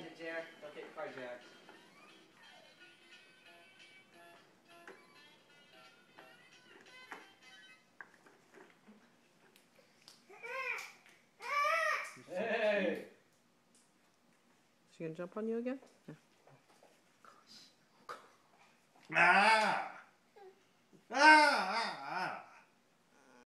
behind you, Jack. Don't get carjacked. Hey! Is she gonna jump on you again? Yeah. Ah! Ah! Ah! Ah!